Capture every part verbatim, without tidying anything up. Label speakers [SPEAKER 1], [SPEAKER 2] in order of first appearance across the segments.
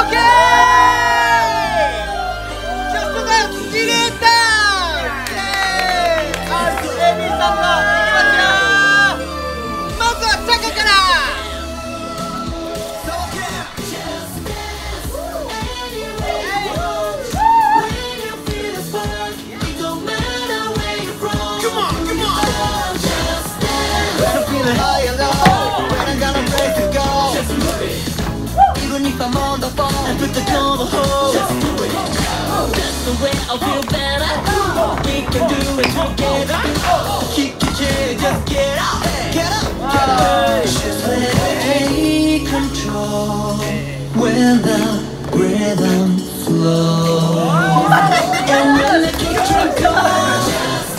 [SPEAKER 1] Just about to get it down! Yeah! アールエービー さんのいきますよ。まずはチャカから。Even if I'm on the phone, I put the call the hole. Just do it. That's the way I feel better. We can do it together. Kick your chair, just get up, get up, get up. Just let me take control when the rhythm flows. And when the kick drum goes.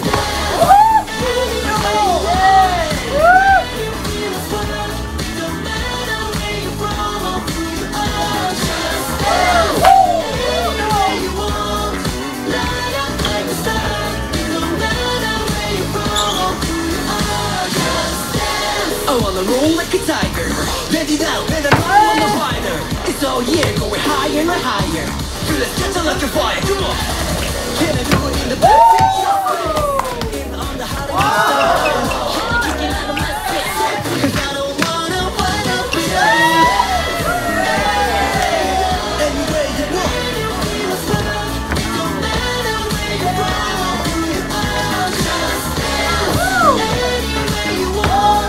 [SPEAKER 1] I wanna roll like a tiger. Bend it down, bend it on the fighter. It's all yeah, going higher and higher. Feel it catching like a fire, come on. Can I do it in the back? In on the hot and can I kick it out of my face? Cause I don't wanna wind up with you. Anyway you want. No matter where you're from, you are just there. Anywhere you want.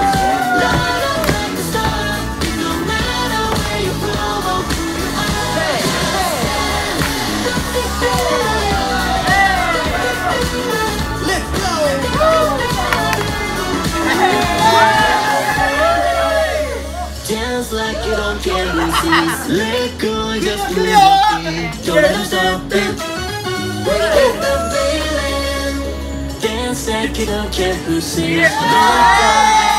[SPEAKER 1] Dance like you don't care who sees. Let go and just do it. Don't let them stop it. Get the feeling. Dance like you don't care who sees. Let go.